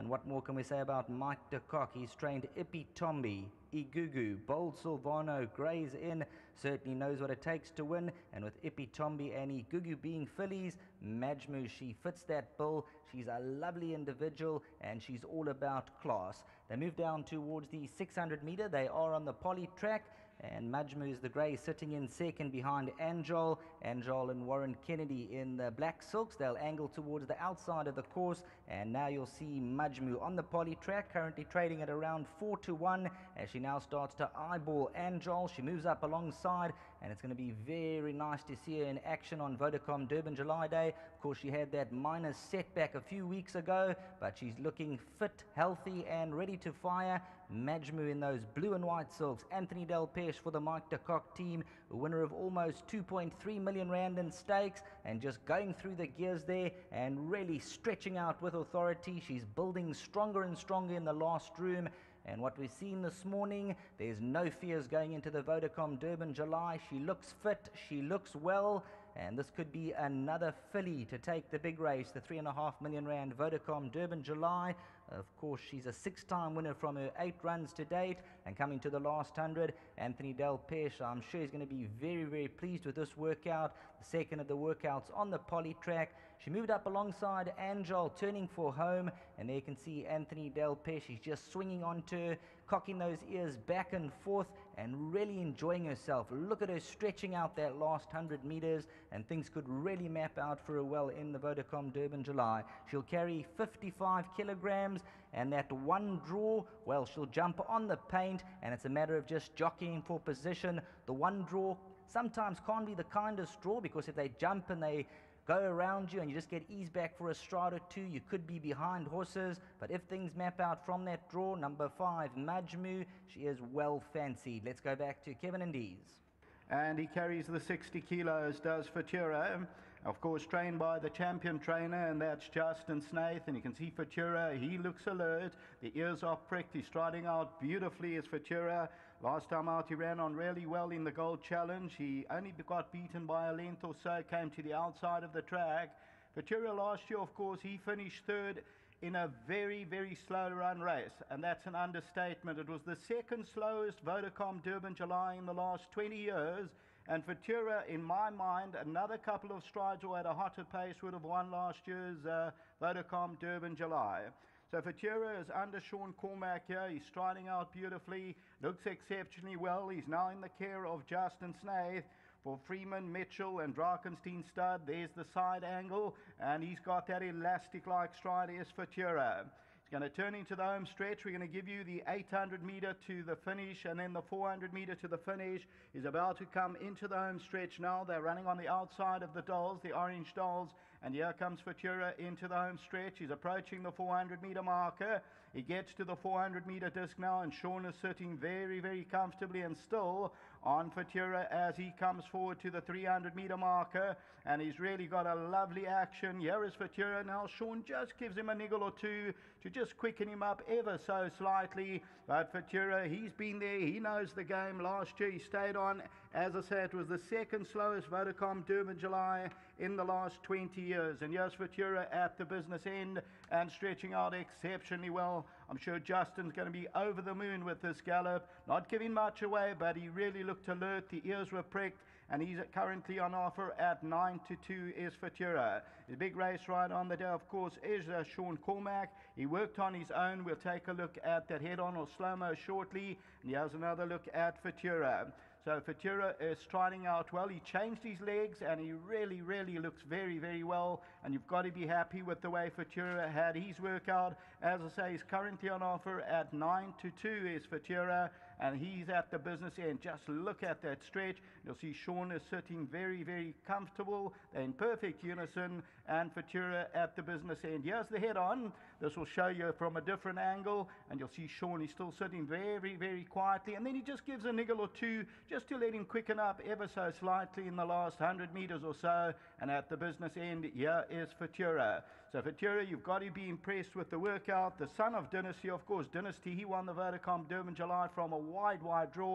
And what more can we say about Mike de Kock? He's trained Ippy Tombi, Igugu, Bold Silvano, Grays in, certainly knows what it takes to win. And with Ippy Tombi and Igugu being fillies, Majmu, she fits that bill. She's a lovely individual and she's all about class. They move down towards the 600 meter. They are on the poly track, and Majmu is the grey sitting in second behind Anjol. Anjol and Warren Kennedy in the black silks. They'll angle towards the outside of the course, and now you'll see Majmu on the poly track, currently trading at around 4-1 as she now starts to eyeball Anjol. She moves up alongside, and it's going to be very nice to see her in action on Vodacom Durban July Day. Of course, she had that minor setback a few weeks ago, but she's looking fit, healthy, and ready to fire. Majmu in those blue and white silks. Anthony Del Pesh for the Mike de Kock team, a winner of almost 2.3 million rand in stakes, and just going through the gears there and really stretching out with authority. She's building stronger and stronger in the last room. And what we've seen this morning, there's no fears going into the Vodacom Durban July. She looks fit, she looks well, and this could be another filly to take the big race, the 3.5 million rand Vodacom Durban July. Of course, she's a 6-time winner from her 8 runs to date, and coming to the last 100, Anthony Del Pesh, I'm sure he's going to be very, very pleased with this workout. The second of the workouts on the poly track. She moved up alongside Anjol, turning for home, and there you can see Anthony Del Pesh. He's just swinging onto her, cocking those ears back and forth, and really enjoying herself. Look at her stretching out that last 100 meters, and things could really map out for her well in the Vodacom Durban July. She'll carry 55 kilograms, and that one draw, well, she'll jump on the paint, and it's a matter of just jockeying for position. The one draw sometimes can't be the kindest draw, because if they jump and they go around you and you just get eased back for a stride or two, you could be behind horses. But if things map out from that draw, number 5, Majmu, she is well fancied. Let's go back to Kevin Indies. And he carries the 60 kilos, does Futura. Of course, trained by the champion trainer, and that's Justin Snaith. And you can see Futura, he looks alert. The ears are pricked. He's striding out beautifully as Futura. Last time out, he ran on really well in the Gold Challenge. He only got beaten by a length or so, came to the outside of the track. Futura last year, of course, he finished third in a very, very slow run race, and that's an understatement. It was the second slowest Vodacom Durban July in the last 20 years, and Futura, in my mind, another couple of strides or at a hotter pace would have won last year's Vodacom Durban July. So Futura is under Sean Cormack here. He's striding out beautifully, looks exceptionally well. He's now in the care of Justin Snaith for Freeman, Mitchell and Drakenstein stud. There's the side angle, and he's got that elastic-like stride as Futura. He's going to turn into the home stretch. We're going to give you the 800 meter to the finish, and then the 400 meter to the finish. Is about to come into the home stretch now. They're running on the outside of the dolls, the orange dolls, and here comes Futura into the home stretch. He's approaching the 400 meter marker. He gets to the 400 meter disc now, and Sean is sitting very, very comfortably and still on Futura as he comes forward to the 300 meter marker, and he's really got a lovely action. Here is Futura now. Sean just gives him a niggle or two to just quicken him up ever so slightly, but Futura, he's been there, he knows the game. Last year he stayed on. As I said, it was the second slowest Vodacom Durban July in the last 20 years, and here's Futura at the business end and stretching out exceptionally well. I'm sure Justin's going to be over the moon with this gallop, not giving much away, but he really looked alert. The ears were pricked, and he's currently on offer at 9-2 is Futura. His big race ride on the day, of course, is Sean Cormack. He worked on his own. We'll take a look at that head-on or slow-mo shortly, and here's another look at Futura. So Futura is striding out well. He changed his legs, and he really, really looks very, very well. And you've got to be happy with the way Futura had his workout. As I say, he's currently on offer at 9-2 is Futura, and he's at the business end. Just look at that stretch. You'll see Sean is sitting very, very comfortable. They're in perfect unison, and Futura at the business end. Here's the head-on. This will show you from a different angle, and you'll see Sean is still sitting very, very quietly, and then he just gives a niggle or two just to let him quicken up ever so slightly in the last 100 meters or so. And at the business end, here is Futura. So Futura, you've got to be impressed with the workout. The son of Dynasty, of course. Dynasty, he won the Vodacom Durban July from a wide draw,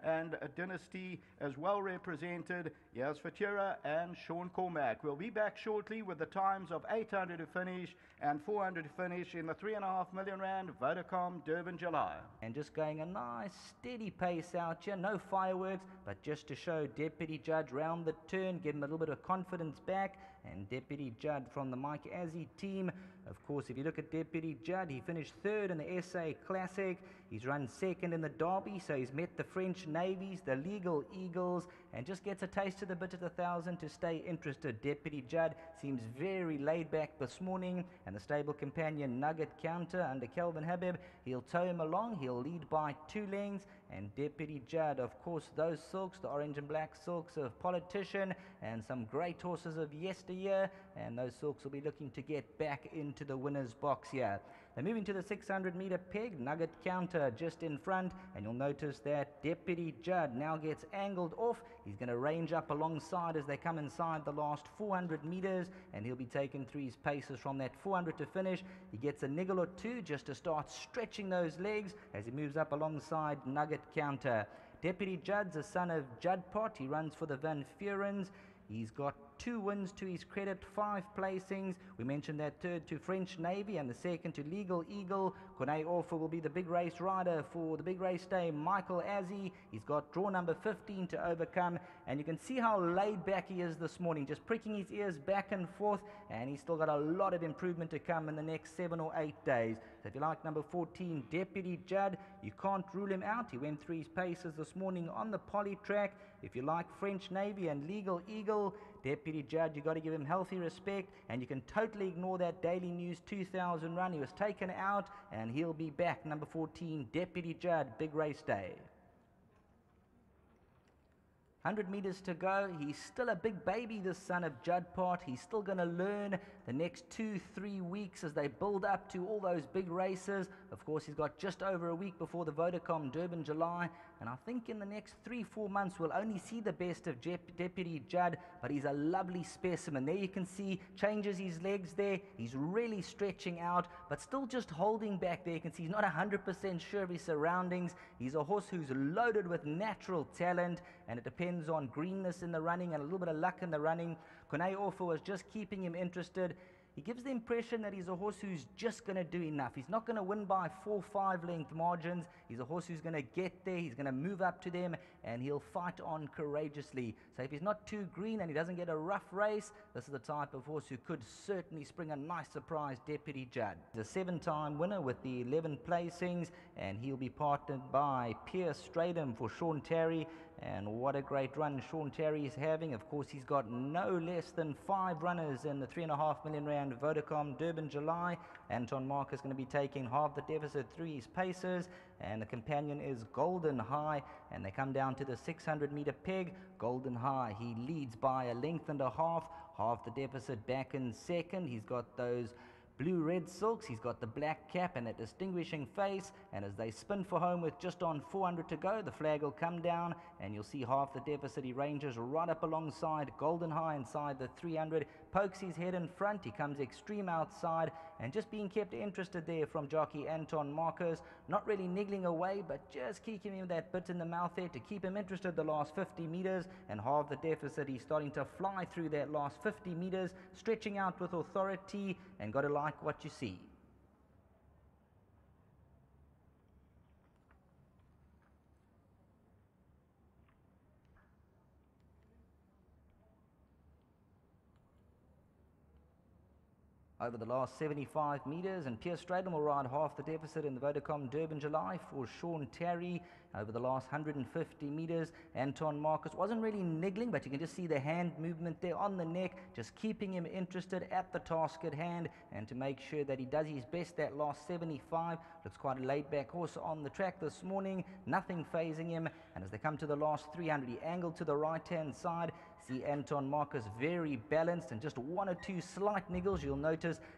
and Dynasty as well represented. Here's Futura and Sean Cormack. We'll be back shortly with the times of 800 to finish and 400 to finish in the R3.5 million Vodacom Durban July. And just going a nice steady pace out here, no fireworks, but just to show Deputy Judd round the turn, give him a little bit of confidence back. And Deputy Judd from the Mike Azzi team. Of course, if you look at Deputy Judd, he finished third in the SA Classic. He's run second in the Derby, so he's met the French Navies, the Legal Eagles, and just gets a taste of the bit at 1,000 to stay interested. Deputy Judd seems very laid back this morning, and the stable companion Nugget Counter under Kelvin Habib, he'll tow him along. He'll lead by 2 lengths. And Deputy Judd, of course, those silks, the orange and black silks of Politician, and some great horses of yesteryear, and those silks will be looking to get back into the winner's box here. They're moving to the 600-meter peg, Nugget Counter just in front, and you'll notice that Deputy Judd now gets angled off. He's going to range up alongside as they come inside the last 400 meters, and he'll be taken through his paces from that 400 to finish. He gets a niggle or two just to start stretching those legs as he moves up alongside Nugget Counter. Deputy Judd's a son of Juddpot. He runs for the Van Furens. He's got 2 wins to his credit, 5 placings. We mentioned that third to French Navy and the second to Legal Eagle. Cornet Orfer will be the big race rider for the big race day, Michael Azzi. He's got draw number 15 to overcome, and you can see how laid back he is this morning, just pricking his ears back and forth, and he's still got a lot of improvement to come in the next 7 or 8 days. So if you like number 14, Deputy Judd, you can't rule him out. He went through his paces this morning on the poly track. If you like French Navy and Legal Eagle, Deputy Judd, you've got to give him healthy respect, and you can totally ignore that Daily News 2000 run. He was taken out, and he'll be back. Number 14, Deputy Judd, big race day. 100 meters to go. He's still a big baby, this son of Juddpot. He's still going to learn the next 2-3 weeks as they build up to all those big races. Of course, he's got just over a week before the Vodacom Durban July, and I think in the next 3-4 months we'll only see the best of Deputy Judd, but he's a lovely specimen. There you can see, changes his legs there. He's really stretching out, but still just holding back there. You can see he's not 100% sure of his surroundings. He's a horse who's loaded with natural talent, and it depends on greenness in the running and a little bit of luck in the running. Cornet Orfer was just keeping him interested. He gives the impression that he's a horse who's just going to do enough. He's not going to win by 4-5 length margins. He's a horse who's going to get there. He's going to move up to them, and he'll fight on courageously. So if he's not too green and he doesn't get a rough race, this is the type of horse who could certainly spring a nice surprise, Deputy Judd. He's a 7-time winner with the 11 placings, and he'll be partnered by Pierce Stradham for Sean Terry. And what a great run Sean Terry is having. Of course, he's got no less than 5 runners in the R3.5 million Vodacom Durban July. Anton Marcus is going to be taking half the deficit through his paces. And the companion is Golden High. And they come down to the 600-meter peg. Golden High, he leads by a length and a half. Half the deficit back in second. He's got those blue-red silks, he's got the black cap and a distinguishing face, and as they spin for home with just on 400 to go, the flag will come down, and you'll see half the deficit. He ranges right up alongside Golden High inside the 300, pokes his head in front, he comes extreme outside, and just being kept interested there from jockey Anton Marcus, not really niggling away, but just keeping him that bit in the mouth there to keep him interested the last 50 meters, and half the deficit. He's starting to fly through that last 50 meters, stretching out with authority, and got to like what you see. Over the last 75 meters, and Pierce Stradham will ride half the deficit in the Vodacom Durban July for Sean Terry. Over the last 150 meters, Anton Marcus wasn't really niggling, but you can just see the hand movement there on the neck, just keeping him interested at the task at hand, and to make sure that he does his best that last 75. Looks quite a laid-back horse on the track this morning, nothing phasing him, and as they come to the last 300, he angled to the right-hand side. See Anton Marcus very balanced, and just 1 or 2 slight niggles. You'll notice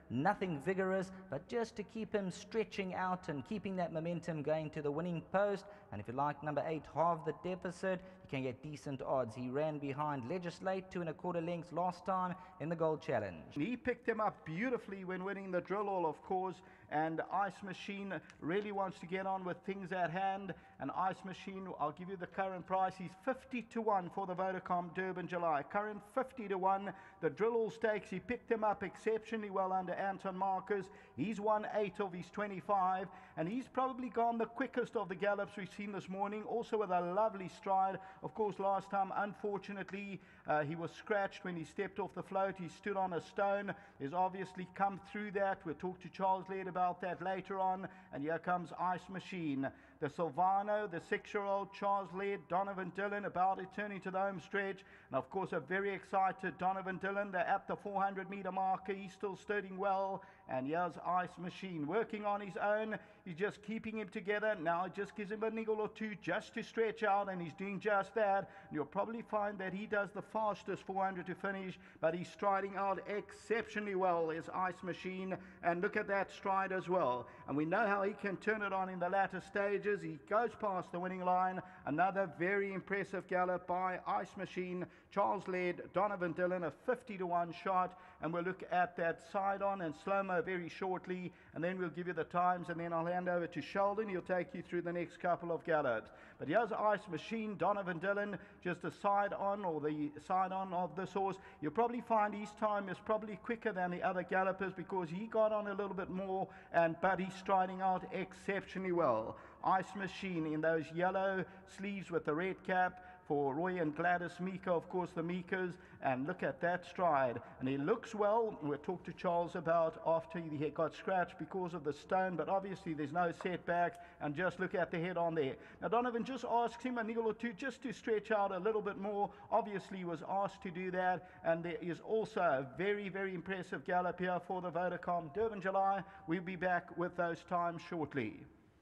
Nothing vigorous, but just to keep him stretching out and keeping that momentum going to the winning post. And if you like number 8, Halve the Deficit, you can get decent odds. He ran behind Legislate 2 1/4 lengths last time in the Gold Challenge. He picked him up beautifully when winning the drill all, of course, and Ice Machine really wants to get on with things at hand. And Ice Machine, I'll give you the current price. He's 50 to 1 for the Vodacom Durban July. Current 50 to 1. The drill all stakes, he picked him up exceptionally well under Anton Marcus. He's won 8 of his 25, and he's probably gone the quickest of the gallops we've seen this morning, also with a lovely stride. Of course, last time, unfortunately, he was scratched when he stepped off the float. He stood on a stone. He's obviously come through that. We'll talk to Charles Laird about that later on. And here comes Ice Machine. The Silvano, the 6-year-old Charles Laird, Donovan Dillon about it, turning to the home stretch. And of course, a very excited Donovan Dillon. They're at the 400-meter marker. He's still studying well. And here's Ice Machine working on his own. He's just keeping him together. Now it just gives him a niggle or two just to stretch out, and he's doing just that. And you'll probably find that he does the fastest 400 to finish, but he's striding out exceptionally well, is Ice Machine. And look at that stride as well. And we know how he can turn it on in the latter stages. He goes past the winning line. Another very impressive gallop by Ice Machine. Charles Laird, Donovan Dillon, a 50 to 1 shot. And we'll look at that side on and slow-mo very shortly, and then we'll give you the times, and then I'll hand over to Sheldon. He'll take you through the next couple of gallops. But here's Ice Machine, Donovan Dillon, just a side on, or the side on of this horse. You'll probably find his time is probably quicker than the other gallopers because he got on a little bit more, but he's striding out exceptionally well. Ice Machine in those yellow sleeves with the red cap for Roy and Gladys Mika, of course, the Mikas. And look at that stride. And he looks well. We'll talk to Charles about after he got scratched because of the stone, but obviously there's no setbacks. And just look at the head on there. Now, Donovan just asks him a niggle or two just to stretch out a little bit more. Obviously, he was asked to do that. And there is also a very, very impressive gallop here for the Vodacom Durban July. We'll be back with those times shortly.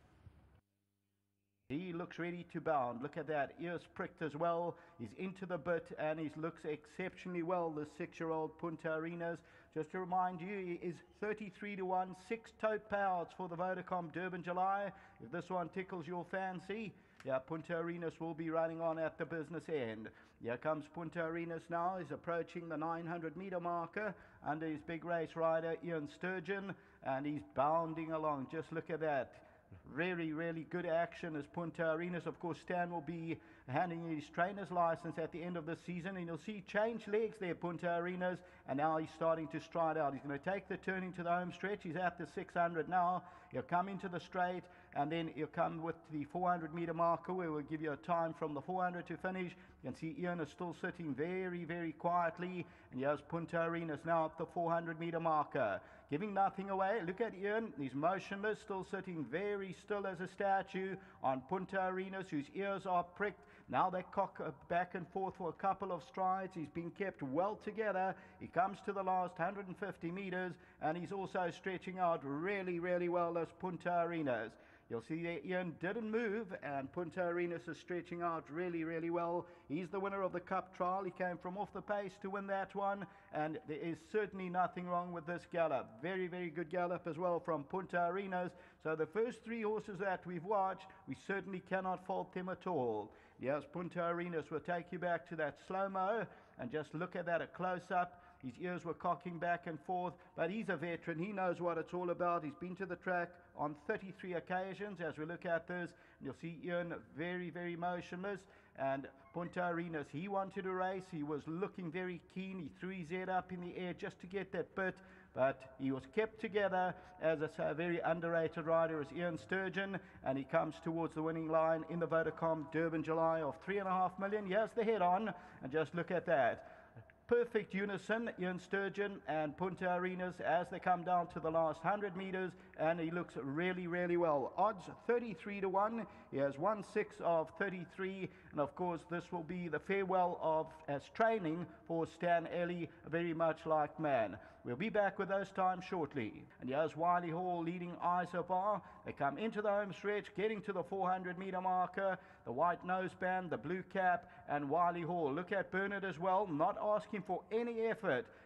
He looks ready to bound. Look at that. Ears pricked as well. He's into the bit and he looks exceptionally well, the 6-year-old Punta Arenas. Just to remind you, he is 33 to 1, 6 tote payouts for the Vodacom Durban July. If this one tickles your fancy, yeah, Punta Arenas will be running on at the business end. Here comes Punta Arenas now. He's approaching the 900-meter marker under his big race rider, Ian Sturgeon, and he's bounding along. Just look at that. Really, really good action as Punta Arenas. Of course, Stan will be handing his trainer's license at the end of the season, and you'll see change legs there, Punta Arenas, and now he's starting to stride out. He's going to take the turn into the home stretch. He's at the 600 now. He'll come into the straight, and then he'll come with the 400-meter marker where we'll give you a time from the 400 to finish. You can see Ian is still sitting very, very quietly, and here's Punta Arenas now at the 400-meter marker. Giving nothing away. Look at Ian. He's motionless, still sitting very still as a statue on Punta Arenas, whose ears are pricked. Now they cock back and forth for a couple of strides. He's been kept well together. He comes to the last 150 meters, and he's also stretching out really, really well as Punta Arenas. You'll see that Ian didn't move, and Punta Arenas is stretching out really, really well. He's the winner of the Cup trial. He came from off the pace to win that one, and there is certainly nothing wrong with this gallop. Very, very good gallop as well from Punta Arenas. So the first 3 horses that we've watched, we certainly cannot fault them at all. Yes, Punta Arenas will take you back to that slow-mo, and just look at that, a close-up. His ears were cocking back and forth, but he's a veteran. He knows what it's all about. He's been to the track on 33 occasions as we look at this. And you'll see Ian very, very motionless. And Punta Arenas, he wanted to race. He was looking very keen. He threw his head up in the air just to get that bit. But he was kept together as a very underrated rider as Ian Sturgeon, and he comes towards the winning line in the Vodacom Durban July of 3.5 million. Here's the head on, and just look at that. Perfect unison, Ian Sturgeon and Punta Arenas as they come down to the last 100 meters, and he looks really, really well. Odds 33 to 1. He has 1/6 of 33, and of course this will be the farewell of as training for Stan Ellie, very much like man. We'll be back with those times shortly. And here's Wiley Hall leading Isobar. They come into the home stretch, getting to the 400-meter marker. The white noseband, the blue cap, and Wiley Hall. Look at Bernard as well, not asking for any effort.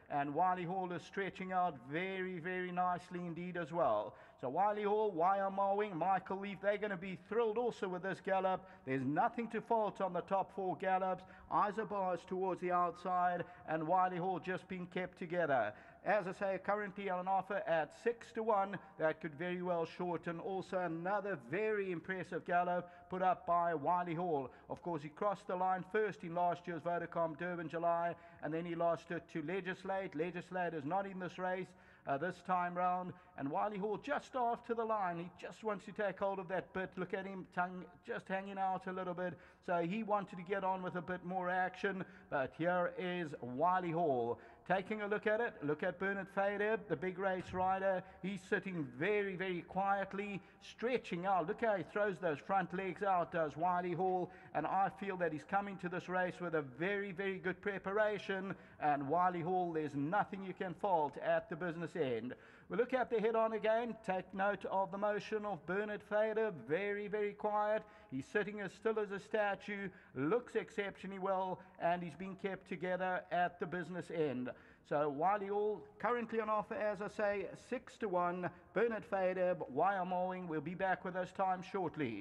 and Wiley Hall is stretching out very, very nicely indeed as well. So Wiley Hall, Wyoming, Michael Leaf, they're going to be thrilled also with this gallop. There's nothing to fault on the top 4 gallops. Eyes are biased towards the outside, and Wiley Hall just being kept together. As I say, currently on offer at 6-1. That could very well shorten. Also another very impressive gallop put up by Wiley Hall. Of course, he crossed the line first in last year's Vodacom Durban July, and then he lost it to Legislate. Legislate is not in this race this time round, and Wiley Hall just after the line. He just wants to take hold of that bit. Look at him, tongue just hanging out a little bit. So he wanted to get on with a bit more action, but here is Wiley Hall. Taking a look at it, look at Bernard Fader, the big race rider. He's sitting very, very quietly, stretching out. Look how he throws those front legs out, does Wiley Hall. And I feel that he's coming to this race with a very, very good preparation. And Wiley Hall, there's nothing you can fault at the business end. We look at the head-on again. Take note of the motion of Bernard Fader. Very, very quiet. He's sitting as still as a statue. Looks exceptionally well, and he's being kept together at the business end. So Wiley Hall currently on offer, as I say, 6-1. Bernard Fader, Wyoming, will be back with us time shortly.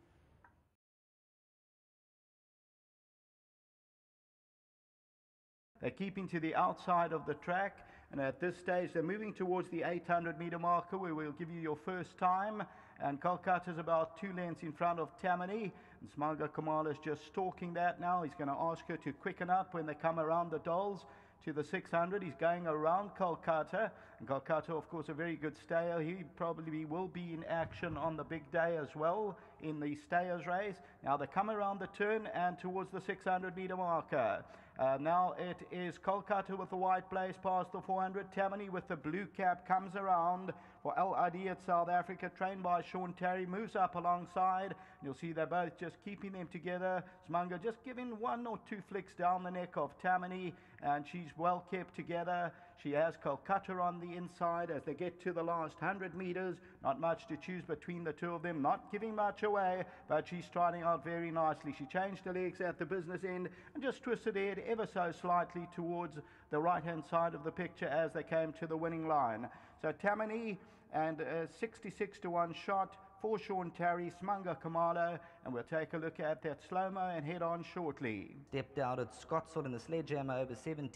They're keeping to the outside of the track. And at this stage, they're moving towards the 800-meter marker, where we'll give you your first time. And Kolkata's about 2 lengths in front of Tammany. And Smanga Kamala is just stalking that now. He's going to ask her to quicken up when they come around the dolls to the 600. He's going around Kolkata. And Kolkata, of course, a very good stayer. He probably will be in action on the big day as well in the stayers race. Now they come around the turn and towards the 600-meter marker. Now it is Kolkata with the white blaze past the 400. Tammany with the blue cap comes around for LID at South Africa, trained by Sean Terry, moves up alongside. You'll see they're both just keeping them together. Smanga just giving 1 or 2 flicks down the neck of Tammany, and she's well kept together. She has Kolkata on the inside as they get to the last 100 meters. Not much to choose between the two of them, not giving much away, but she's striding out very nicely. She changed her legs at the business end and just twisted her head ever so slightly towards the right-hand side of the picture as they came to the winning line. So Tammany and 66-1 shot for Sean Terry, Smanga Kamala, and we'll take a look at that slow-mo and head on shortly. Stepped out at Scottsville in the sledgehammer over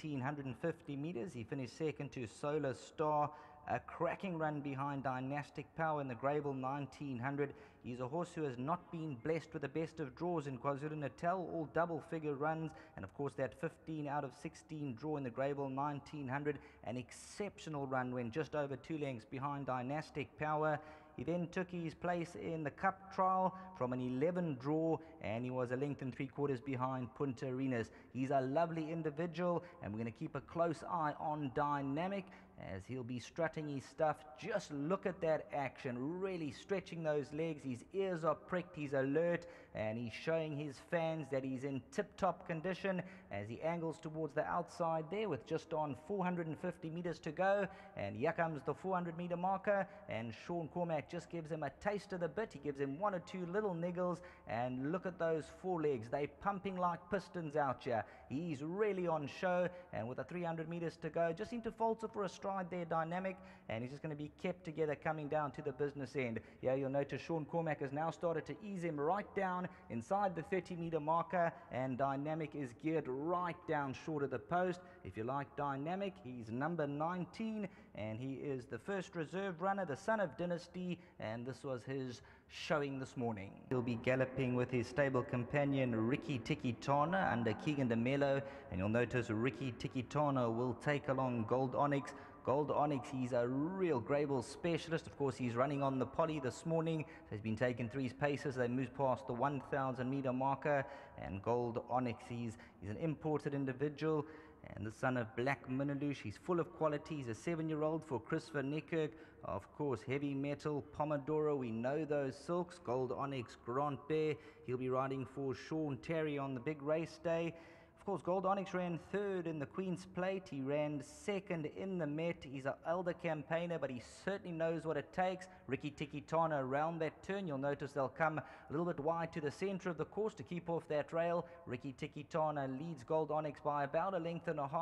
1,750 meters. He finished second to Solar Star. A cracking run behind Dynastic Power in the Greyville 1900. He's a horse who has not been blessed with the best of draws in KwaZulu-Natal, all double-figure runs, and of course that 15 out of 16 draw in the Greyville 1900. An exceptional run when just over 2 lengths behind Dynastic Power. He then took his place in the Cup trial from an 11 draw, and he was a length and 3/4 behind Punta Arenas. He's a lovely individual, and we're going to keep a close eye on Dynamic as he'll be strutting his stuff. Just look at that action, really stretching those legs. His ears are pricked, he's alert, and he's showing his fans that he's in tip-top condition as he angles towards the outside there with just on 450 meters to go. And here comes the 400-meter marker, and Sean Cormack just gives him a taste of the bit. He gives him 1 or 2 little niggles, and look at those forelegs. They're pumping like pistons out here. He's really on show, and with the 300 meters to go, just seemed to falter for a stride there, Dynamic, and he's just going to be kept together coming down to the business end. Yeah, you'll notice Sean Cormack has now started to ease him right down inside the 30-meter marker, and Dynamic is geared right down short of the post. If you like Dynamic, he's number 19, and he is the first reserve runner, the son of Dynasty, and this was his showing this morning. He'll be galloping with his stable companion Ricky Tikitana under Keegan de Mello, and you'll notice Ricky Tikitana will take along Gold Onyx. Gold Onyx, he's a real Greyville specialist. Of course, he's running on the poly this morning, so he's been taken through his paces. They moved past the 1,000-meter marker, and Gold Onyx, he's an imported individual, and the son of Black Minilouche. He's full of quality. He's a 7-year-old for Christopher Neckirk. Of course, Heavy Metal, Pomodoro, we know those silks. Gold Onyx, Grand Bear. He'll be riding for Sean Terry on the big race day. Of course, Gold Onyx ran 3rd in the Queen's Plate. He ran 2nd in the Met. He's an elder campaigner, but he certainly knows what it takes. Ricky Tikitana around that turn. You'll notice they'll come a little bit wide to the center of the course to keep off that rail. Ricky Tikitana leads Gold Onyx by about 1.5 lengths,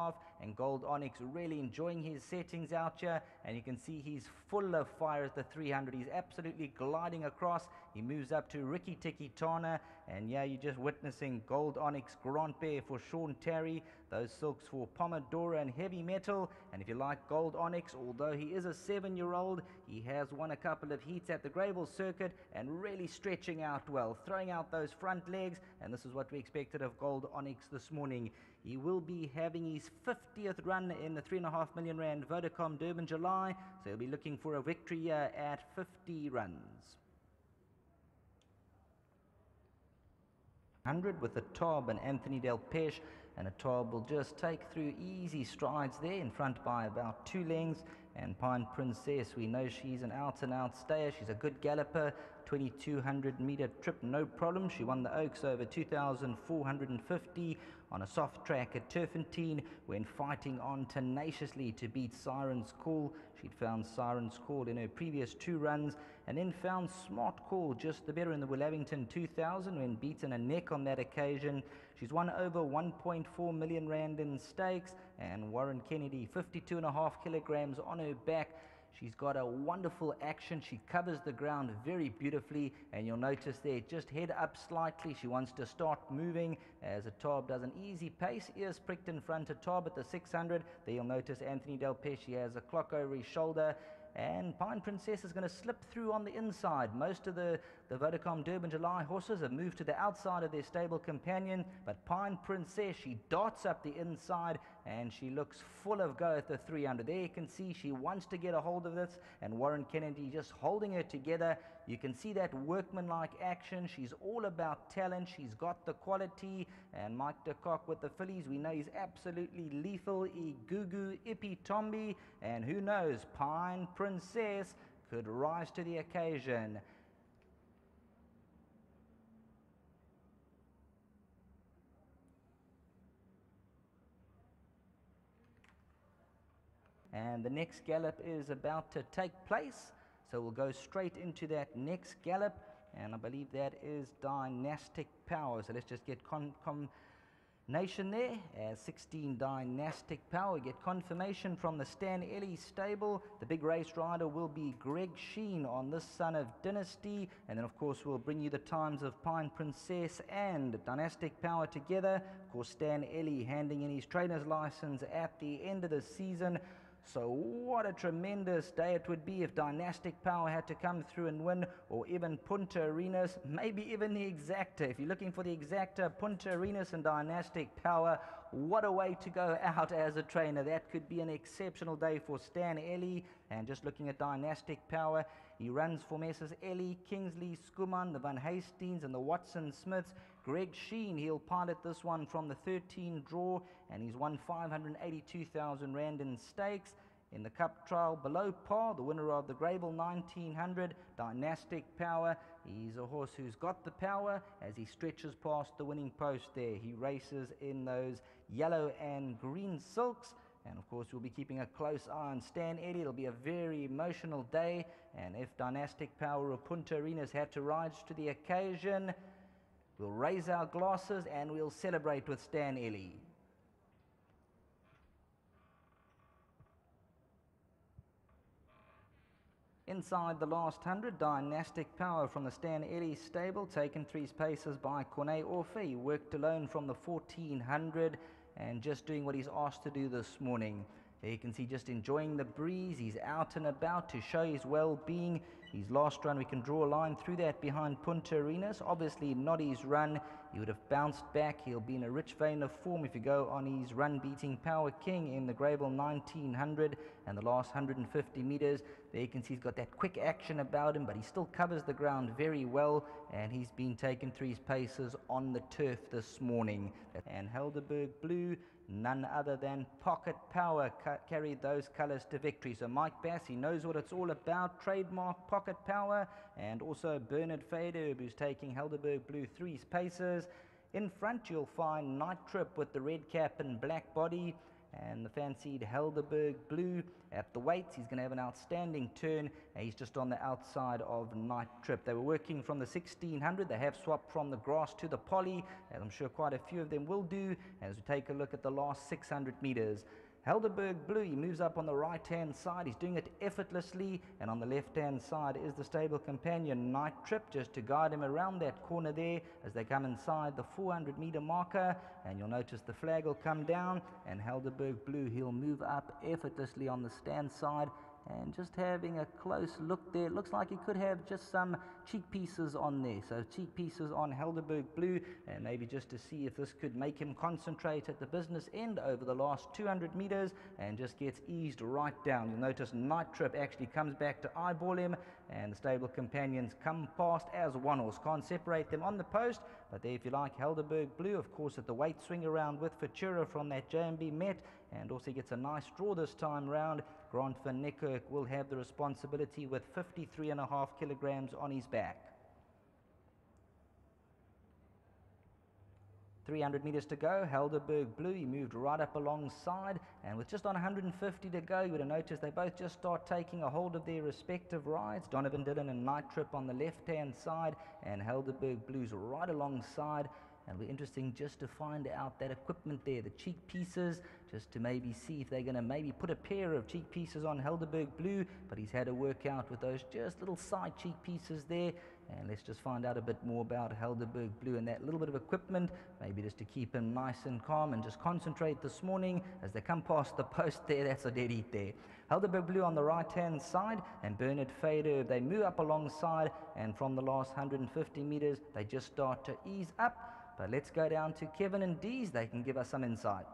and Gold Onyx really enjoying his settings out here, and you can see he's full of fire at the 300. He's absolutely gliding across. He moves up to Ricky Tiki Tana, and yeah, you're just witnessing Gold Onyx, Grand Bear for Sean Terry, those silks for Pomodoro and Heavy Metal. And if you like Gold Onyx, although he is a 7-year-old, he has won a couple of heats at the Greyville circuit and really stretching out well, throwing out those front legs, and this is what we expected of Gold Onyx this morning. He will be having his 50th run in the 3.5 million rand Vodacom Durban July, so he'll be looking for a victory here at 50 runs. 100 with the Tob and Anthony Del Pesh, and a Tob will just take through easy strides there in front by about 2 lengths. And Pine Princess, we know she's an out-and-out stayer. She's a good galloper, 2200 meter trip, no problem. She won the Oaks over 2450 on a soft track at Turfentine when fighting on tenaciously to beat Siren's Call. She'd found Siren's Call in her previous 2 runs, and then found Smart Call just the better in the Willabington 2000 when beaten a neck on that occasion. She's won over 1.4 million rand in stakes, and Warren Kennedy 52.5 kilograms on her back. She's got a wonderful action. She covers the ground very beautifully, and you'll notice there, just head up slightly. She wants to start moving as a Tob does an easy pace. Ears pricked in front of Tob at the 600. There you'll notice Anthony Del Pesce has a clock over his shoulder, and Pine Princess is going to slip through on the inside. Most of the Vodacom Durban July horses have moved to the outside of their stable companion, but Pine Princess, she darts up the inside, and she looks full of go at the 300. There you can see she wants to get a hold of this, and Warren Kennedy just holding her together. You can see that workmanlike action. She's all about talent. She's got the quality, and Mike de Kock with the fillies, we know he's absolutely lethal. Igugu, Ippy Tombi, and who knows, Pine Princess could rise to the occasion. And the next gallop is about to take place, so we'll go straight into that next gallop, and I believe that is Dynastic Power. So let's just get combination there as 16 Dynastic Power. Get confirmation from the Stan Ellie stable. The big race rider will be Greg Sheen on this Son of Dynasty, and then of course we'll bring you the times of Pine Princess and Dynastic Power together. Of course, Stan Ellie handing in his trainer's license at the end of the season. So what a tremendous day it would be if Dynastic Power had to come through and win, or even Punta Arenas, maybe even the Exacta. If you're looking for the Exacta, Punta Arenas and Dynastic Power, what a way to go out as a trainer. That could be an exceptional day for Stan Ellie. And just looking at Dynastic Power, he runs for Messrs. Ellie, Kingsley, Skuman, the Van Hastings and the Watson Smiths. Greg Sheen, he'll pilot this one from the 13 draw, and he's won 582,000 rand in stakes. In the Cup trial below par, the winner of the Greyville 1900, Dynastic Power. He's a horse who's got the power as he stretches past the winning post there. He races in those yellow and green silks. And of course, we'll be keeping a close eye on Stan Ellie. It'll be a very emotional day. And if Dynastic Power or Punta Arenas had to rise to the occasion, we'll raise our glasses and we'll celebrate with Stan Ellie. Inside the last 100, Dynastic Power from the Stan Ellie stable, taken 3 paces by Cornet Orfe. He worked alone from the 1400 and just doing what he's asked to do this morning. There you can see just enjoying the breeze. He's out and about to show his well-being. His last run, we can draw a line through that behind Punta Arenas. Obviously not his run. He would have bounced back. He'll be in a rich vein of form if you go on his run-beating Power King in the Greyville 1900 and the last 150 meters. There you can see he's got that quick action about him, but he still covers the ground very well, and he's been taken through his paces on the turf this morning. And Helderberg Blue, none other than Pocket Power, carried those colours to victory. So Mike Bass, he knows what it's all about. Trademark Pocket Power, and also Bernard Fader, who's taking Helderberg Blue 3 paces. In front you'll find Night Trip with the red cap and black body, and the fancied Helderberg Blue. At the weights, he's going to have an outstanding turn. He's just on the outside of Night Trip. They were working from the 1600. They have swapped from the grass to the poly, as I'm sure quite a few of them will do, as we take a look at the last 600 meters. Helderberg Blue, he moves up on the right-hand side. He's doing it effortlessly. And on the left-hand side is the stable companion, Night Trip, just to guide him around that corner there as they come inside the 400-meter marker. And you'll notice the flag will come down. And Helderberg Blue, he'll move up effortlessly on the stand side. And just having a close look there, it looks like he could have just some cheek pieces on there. So cheek pieces on Helderberg Blue, and maybe just to see if this could make him concentrate at the business end over the last 200 meters and just gets eased right down. You'll notice Night Trip actually comes back to eyeball him, and the stable companions come past as one horse. Can't separate them on the post, but there, if you like, Helderberg Blue, of course, at the weight swing around with Futura from that JMB Met, and also gets a nice draw this time round. Grant van Niekerk will have the responsibility with 53.5 kilograms on his back. 300 meters to go, Helderberg Blue, he moved right up alongside, and with just on 150 to go, you would have noticed they both just start taking a hold of their respective rides. Donovan Dillon and Night Trip on the left-hand side, and Helderberg Blue's right alongside. And it'll be interesting just to find out that equipment there, the cheek pieces, just to maybe see if they're going to maybe put a pair of cheek pieces on Helderberg Blue, but he's had to work out with those just little side cheek pieces there. And let's just find out a bit more about Helderberg Blue and that little bit of equipment, maybe just to keep him nice and calm and just concentrate this morning as they come past the post there. That's a dead heat there. Helderberg Blue on the right-hand side, and Bernard Fader, they move up alongside, and from the last 150 meters, they just start to ease up. But let's go down to Kevin and Dees. They can give us some insight.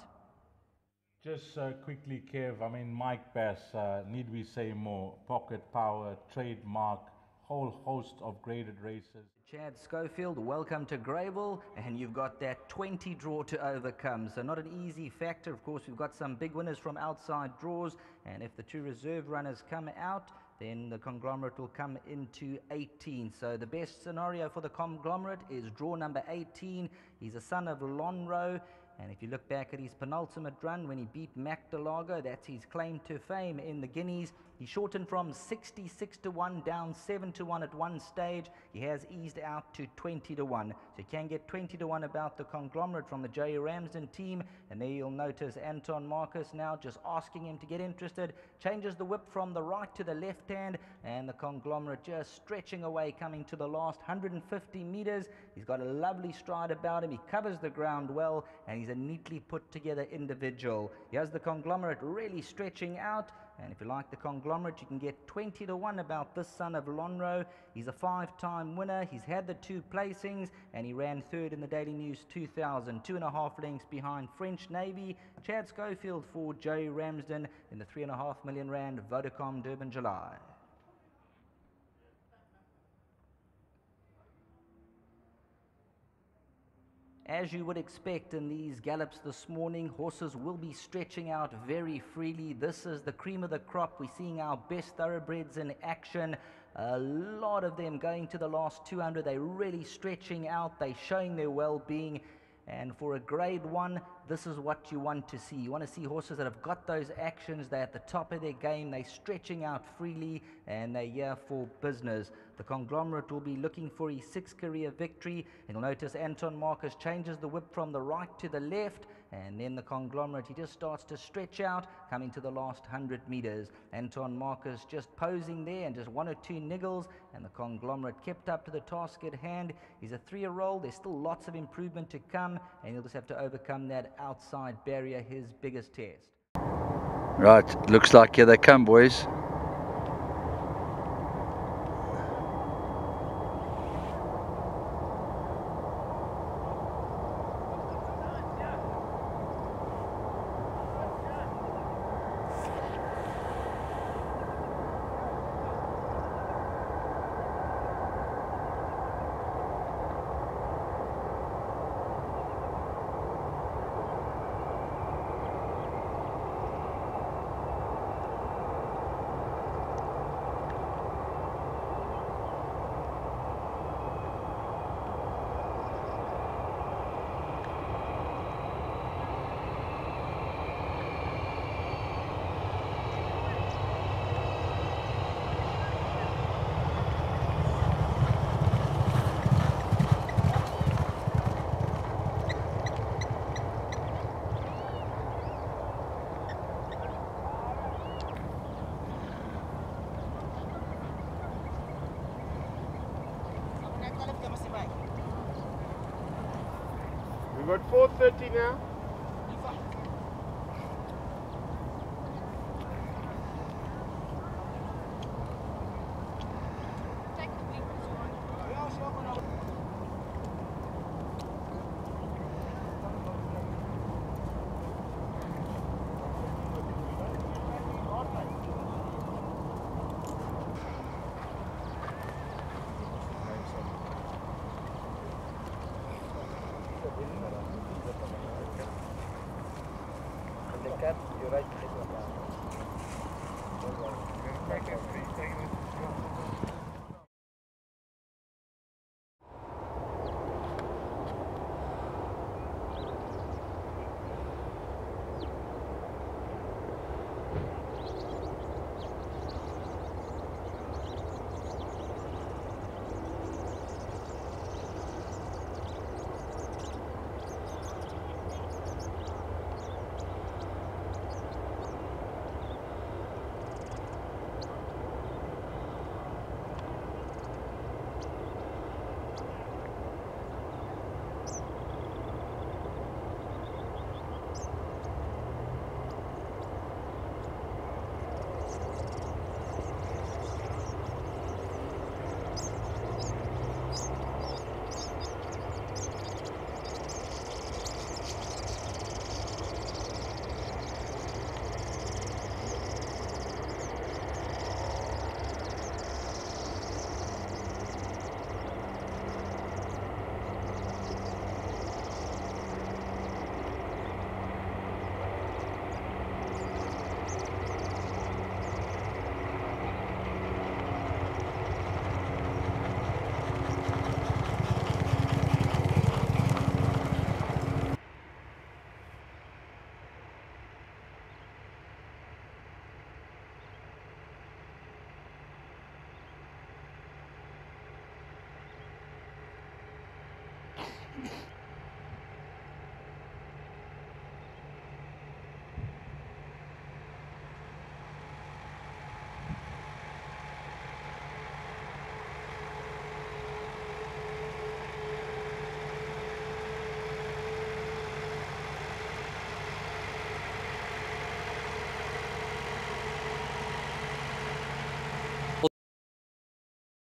Just quickly, Kev, I mean, Mike Bass, need we say more? Pocket Power, Trademark, whole host of graded races. Chad Schofield, welcome to Greyville, and you've got that 20 draw to overcome. So not an easy factor. Of course, we've got some big winners from outside draws, and if the two reserve runners come out, then the conglomerate will come into 18. So the best scenario for the conglomerate is draw number 18. He's a son of Lonro. And if you look back at his penultimate run when he beat Mac Delago, that's his claim to fame in the Guineas. He shortened from 66 to 1 down 7 to 1 at one stage. He has eased out to 20 to 1. So you can get 20 to 1 about the conglomerate from the J. Ramsden team. And there you'll notice Anton Marcus now just asking him to get interested. Changes the whip from the right to the left hand. And the conglomerate just stretching away, coming to the last 150 meters. He's got a lovely stride about him. He covers the ground well, and he's a neatly put together individual. Here's the conglomerate really stretching out. And if you like the conglomerate, you can get 20 to 1 about this son of Lonro. He's a 5-time winner. He's had the 2 placings, and he ran third in the Daily News 2000, 2.5 lengths behind French Navy. Chad Schofield for J. Ramsden in the R3.5 million Vodacom Durban July. As you would expect in these gallops this morning, horses will be stretching out very freely. This is the cream of the crop. We're seeing our best thoroughbreds in action. A lot of them going to the last 200. They're really stretching out. They're showing their well-being. And for a grade 1, this is what you want to see. You want to see horses that have got those actions. They're at the top of their game. They're stretching out freely, and they're here for business. The conglomerate will be looking for his 6th career victory. And you'll notice Anton Marcus changes the whip from the right to the left. And then the conglomerate, he just starts to stretch out, coming to the last 100 meters. Anton Marcus just posing there, and just 1 or 2 niggles, and the conglomerate kept up to the task at hand. He's a 3-year-old. There's still lots of improvement to come, and he'll just have to overcome that outside barrier, his biggest test. Right, looks like here they come, boys. We've got 4:30 now. You're right.